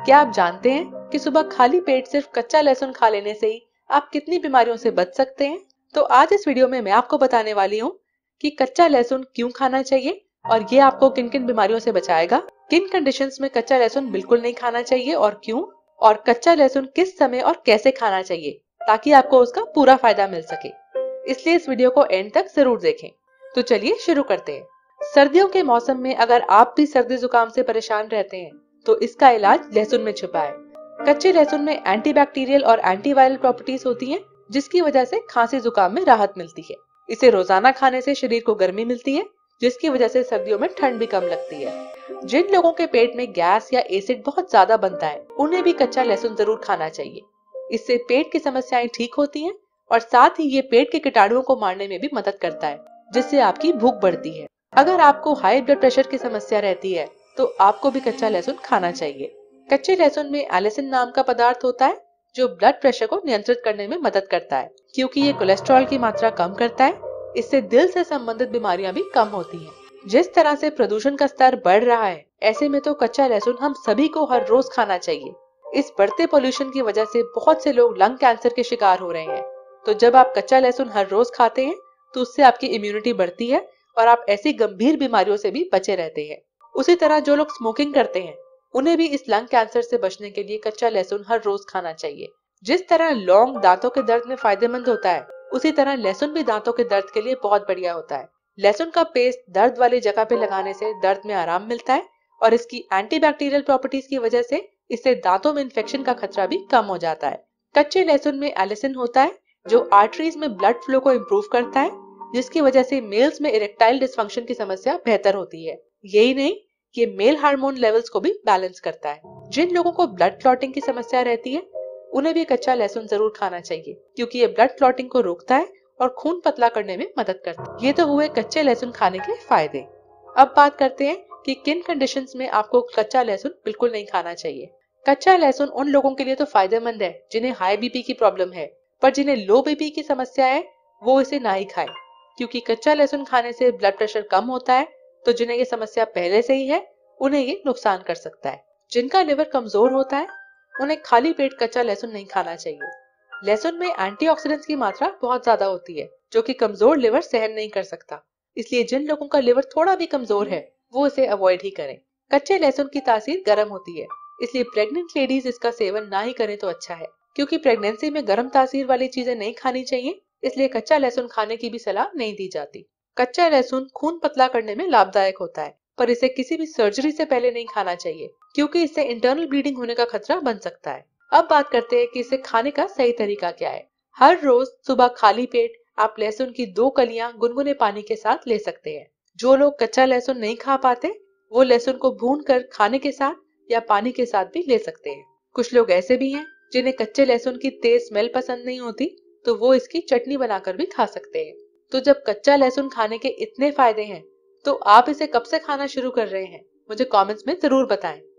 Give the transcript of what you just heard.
क्या आप जानते हैं कि सुबह खाली पेट सिर्फ कच्चा लहसुन खा लेने से ही आप कितनी बीमारियों से बच सकते हैं? तो आज इस वीडियो में मैं आपको बताने वाली हूँ कि कच्चा लहसुन क्यों खाना चाहिए और ये आपको किन किन बीमारियों से बचाएगा, किन कंडीशंस में कच्चा लहसुन बिल्कुल नहीं खाना चाहिए और क्यों, और कच्चा लहसुन किस समय और कैसे खाना चाहिए ताकि आपको उसका पूरा फायदा मिल सके। इसलिए इस वीडियो को एंड तक जरूर देखें। तो चलिए शुरू करते हैं। सर्दियों के मौसम में अगर आप भी सर्दी जुकाम से परेशान रहते हैं तो इसका इलाज लहसुन में छुपा है। कच्चे लहसुन में एंटीबैक्टीरियल और एंटीवायरल प्रॉपर्टीज होती हैं, जिसकी वजह से खांसी जुकाम में राहत मिलती है। इसे रोजाना खाने से शरीर को गर्मी मिलती है, जिसकी वजह से सर्दियों में ठंड भी कम लगती है। जिन लोगों के पेट में गैस या एसिड बहुत ज्यादा बनता है, उन्हें भी कच्चा लहसुन जरूर खाना चाहिए। इससे पेट की समस्याएं ठीक होती हैं और साथ ही ये पेट के कीटाणुओं को मारने में भी मदद करता है, जिससे आपकी भूख बढ़ती है। अगर आपको हाई ब्लड प्रेशर की समस्या रहती है तो आपको भी कच्चा लहसुन खाना चाहिए। कच्चे लहसुन में एलिसिन नाम का पदार्थ होता है जो ब्लड प्रेशर को नियंत्रित करने में मदद करता है, क्योंकि ये कोलेस्ट्रॉल की मात्रा कम करता है। इससे दिल से संबंधित बीमारियां भी कम होती हैं। जिस तरह से प्रदूषण का स्तर बढ़ रहा है, ऐसे में तो कच्चा लहसुन हम सभी को हर रोज खाना चाहिए। इस बढ़ते पोल्यूशन की वजह से बहुत से लोग लंग कैंसर के शिकार हो रहे हैं। तो जब आप कच्चा लहसुन हर रोज खाते हैं तो उससे आपकी इम्यूनिटी बढ़ती है और आप ऐसी गंभीर बीमारियों से भी बचे रहते हैं। उसी तरह जो लोग स्मोकिंग करते हैं, उन्हें भी इस लंग कैंसर से बचने के लिए कच्चा लहसुन हर रोज खाना चाहिए। जिस तरह लौंग दांतों के दर्द में फायदेमंद होता है, उसी तरह लहसुन भी दांतों के दर्द के लिए बहुत बढ़िया होता है। लहसुन का पेस्ट दर्द वाली जगह पे लगाने से दर्द में आराम मिलता है और इसकी एंटीबैक्टीरियल प्रॉपर्टीज की वजह से इससे दांतों में इन्फेक्शन का खतरा भी कम हो जाता है। कच्चे लहसुन में एलिसिन होता है जो आर्टरीज में ब्लड फ्लो को इम्प्रूव करता है, जिसकी वजह से मेल्स में इरेक्टाइल डिस्फंक्शन की समस्या बेहतर होती है। यही नहीं, ये मेल हार्मोन लेवल्स को भी बैलेंस करता है। जिन लोगों को ब्लड क्लॉटिंग की समस्या रहती है, उन्हें भी कच्चा लहसुन जरूर खाना चाहिए, क्योंकि ये ब्लड क्लॉटिंग को रोकता है और खून पतला करने में मदद करता है। ये तो हुए कच्चे लहसुन खाने के फायदे। अब बात करते हैं कि किन कंडीशंस में आपको कच्चा लहसुन बिल्कुल नहीं खाना चाहिए। कच्चा लहसुन उन लोगों के लिए तो फायदेमंद है जिन्हें हाई बीपी की प्रॉब्लम है, पर जिन्हें लो बीपी की समस्या है वो इसे ना ही खाएं, क्योंकि कच्चा लहसुन खाने से ब्लड प्रेशर कम होता है। तो जिन्हें ये समस्या पहले से ही है, उन्हें ये नुकसान कर सकता है। जिनका लिवर कमजोर होता है, उन्हें खाली पेट कच्चा लहसुन नहीं खाना चाहिए। लहसुन में एंटीऑक्सीडेंट्स की मात्रा बहुत ज्यादा होती है, जो कि कमजोर लिवर सहन नहीं कर सकता। इसलिए जिन लोगों का लिवर थोड़ा भी कमजोर है, वो इसे अवॉइड ही करें। कच्चे लहसुन की तासीर गर्म होती है, इसलिए प्रेग्नेंट लेडीज इसका सेवन ना ही करें तो अच्छा है, क्योंकि प्रेगनेंसी में गर्म तासीर वाली चीजें नहीं खानी चाहिए। इसलिए कच्चा लहसुन खाने की भी सलाह नहीं दी जाती। कच्चा लहसुन खून पतला करने में लाभदायक होता है, पर इसे किसी भी सर्जरी से पहले नहीं खाना चाहिए, क्योंकि इससे इंटरनल ब्लीडिंग होने का खतरा बन सकता है। अब बात करते हैं कि इसे खाने का सही तरीका क्या है। हर रोज सुबह खाली पेट आप लहसुन की 2 कलियां गुनगुने पानी के साथ ले सकते हैं। जो लोग कच्चा लहसुन नहीं खा पाते, वो लहसुन को भून कर खाने के साथ या पानी के साथ भी ले सकते हैं। कुछ लोग ऐसे भी हैं जिन्हें कच्चे लहसुन की तेज स्मेल पसंद नहीं होती, तो वो इसकी चटनी बनाकर भी खा सकते हैं। तो जब कच्चा लहसुन खाने के इतने फायदे हैं, तो आप इसे कब से खाना शुरू कर रहे हैं? मुझे कमेंट्स में जरूर बताएं।